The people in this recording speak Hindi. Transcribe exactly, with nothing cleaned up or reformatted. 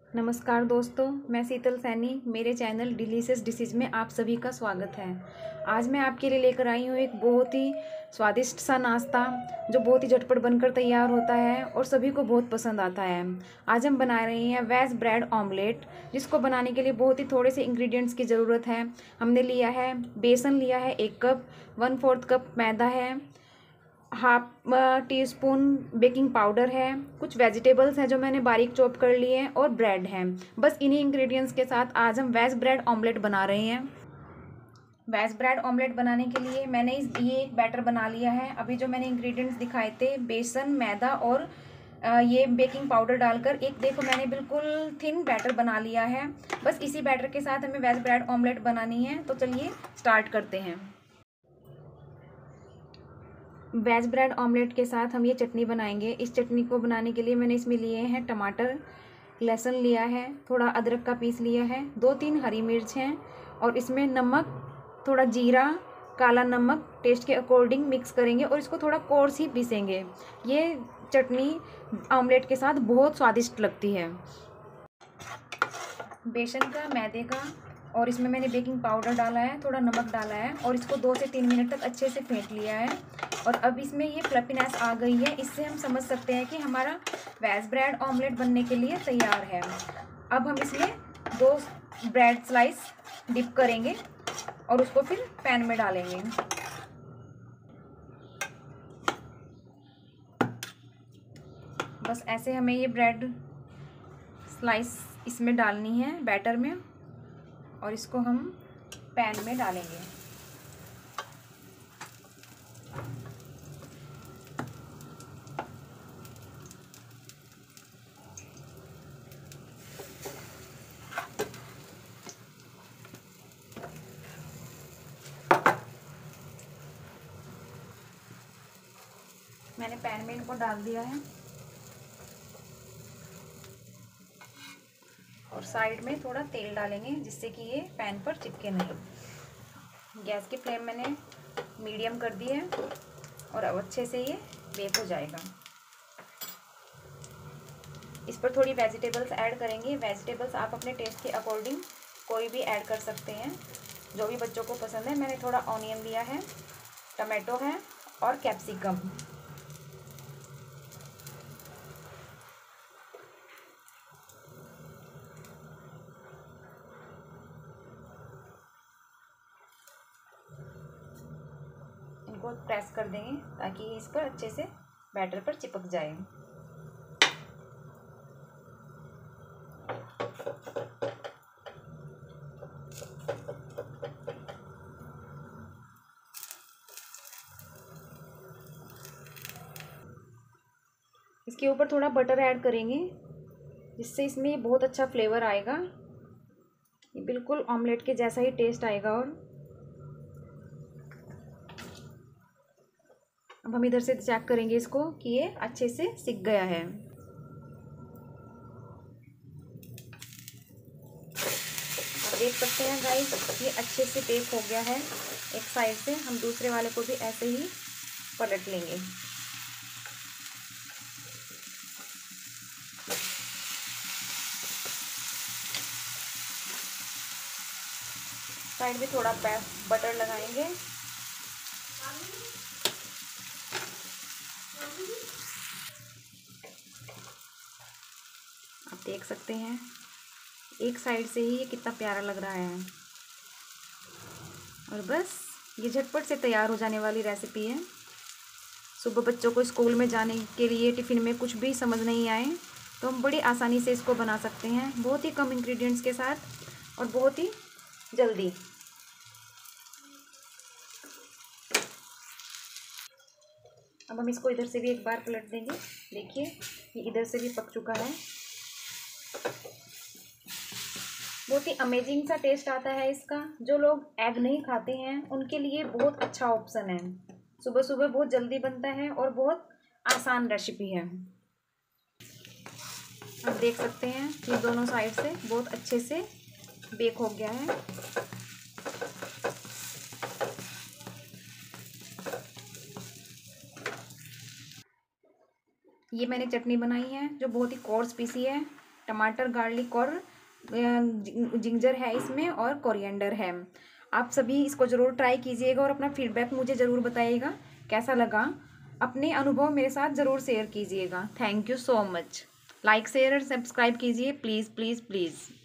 नमस्कार दोस्तों, मैं शीतल सैनी। मेरे चैनल डिलीशियस डिशेज में आप सभी का स्वागत है। आज मैं आपके लिए लेकर आई हूँ एक बहुत ही स्वादिष्ट सा नाश्ता जो बहुत ही झटपट बनकर तैयार होता है और सभी को बहुत पसंद आता है। आज हम बना रहे हैं वेज ब्रेड ऑमलेट, जिसको बनाने के लिए बहुत ही थोड़े से इंग्रेडिएंट्स की ज़रूरत है। हमने लिया है बेसन, लिया है एक कप, वन फोर्थ कप मैदा है, half teaspoon baking powder है, कुछ वेजिटेबल्स हैं जो मैंने बारीक चॉप कर लिए हैं और ब्रेड है। बस इन्हीं इंग्रेडिएंट्स के साथ आज हम वेज ब्रेड ऑमलेट बना रहे हैं। वेज ब्रेड ऑमलेट बनाने के लिए मैंने इस ये एक बैटर बना लिया है। अभी जो मैंने इंग्रेडिएंट्स दिखाए थे, बेसन, मैदा और ये बेकिंग पाउडर डालकर एक, देखो मैंने बिल्कुल थिन बैटर बना लिया है। बस इसी बैटर के साथ हमें वेज ब्रेड ऑमलेट बनानी है। तो चलिए स्टार्ट करते हैं। वेज ब्रेड ऑमलेट के साथ हम ये चटनी बनाएंगे। इस चटनी को बनाने के लिए मैंने इसमें लिए हैं टमाटर, लहसुन लिया है, थोड़ा अदरक का पीस लिया है, दो तीन हरी मिर्च हैं और इसमें नमक, थोड़ा जीरा, काला नमक टेस्ट के अकॉर्डिंग मिक्स करेंगे और इसको थोड़ा कोर्स ही पीसेंगे। ये चटनी ऑमलेट के साथ बहुत स्वादिष्ट लगती है। बेसन का, मैदे का और इसमें मैंने बेकिंग पाउडर डाला है, थोड़ा नमक डाला है और इसको दो से तीन मिनट तक अच्छे से फेंट लिया है। और अब इसमें ये फ्लफीनेस आ गई है। इससे हम समझ सकते हैं कि हमारा वेज ब्रेड ऑमलेट बनने के लिए तैयार है। अब हम इसमें दो ब्रेड स्लाइस डिप करेंगे और उसको फिर पैन में डालेंगे। बस ऐसे हमें ये ब्रेड स्लाइस इसमें डालनी है बैटर में और इसको हम पैन में डालेंगे। मैंने पैन में इनको डाल दिया है और साइड में थोड़ा तेल डालेंगे जिससे कि ये पैन पर चिपके नहीं। गैस की फ्लेम मैंने मीडियम कर दी है और अब अच्छे से ये बेक हो जाएगा। इस पर थोड़ी वेजिटेबल्स ऐड करेंगे। वेजिटेबल्स आप अपने टेस्ट के अकॉर्डिंग कोई भी ऐड कर सकते हैं, जो भी बच्चों को पसंद है। मैंने थोड़ा ऑनियन लिया है, टमाटो है और कैप्सिकम। इनको प्रेस कर देंगे ताकि इस पर अच्छे से बैटर पर चिपक जाए। इसके ऊपर थोड़ा बटर ऐड करेंगे जिससे इसमें बहुत अच्छा फ्लेवर आएगा। ये बिल्कुल ऑमलेट के जैसा ही टेस्ट आएगा। और अब हम इधर से चेक करेंगे इसको कि ये अच्छे से सिक गया है। आप देख सकते हैं गाइस, ये अच्छे से बेक हो गया है। एक साइड से हम दूसरे वाले को भी ऐसे ही पलट लेंगे। साइड में थोड़ा बटर लगाएंगे। आप देख सकते हैं एक साइड से ही ये कितना प्यारा लग रहा है। और बस ये झटपट से तैयार हो जाने वाली रेसिपी है। सुबह बच्चों को स्कूल में जाने के लिए टिफ़िन में कुछ भी समझ नहीं आए तो हम बड़ी आसानी से इसको बना सकते हैं, बहुत ही कम इंग्रेडिएंट्स के साथ और बहुत ही जल्दी। अब हम इसको इधर से भी एक बार पलट देंगे। देखिए ये इधर से भी पक चुका है। बहुत ही अमेजिंग सा टेस्ट आता है इसका। जो लोग एग नहीं खाते हैं उनके लिए बहुत अच्छा ऑप्शन है। सुबह सुबह बहुत जल्दी बनता है और बहुत आसान रेसिपी है। आप देख सकते हैं ये दोनों साइड से बहुत अच्छे से बेक हो गया है। ये मैंने चटनी बनाई है जो बहुत ही कोर्स पीसी है। टमाटर, गार्लिक और जिंजर है इसमें, और कोरिएंडर है। आप सभी इसको ज़रूर ट्राई कीजिएगा और अपना फीडबैक मुझे ज़रूर बताइएगा कैसा लगा। अपने अनुभव मेरे साथ ज़रूर शेयर कीजिएगा। Thank you so much. Like share और सब्सक्राइब कीजिए प्लीज़ प्लीज़ प्लीज़।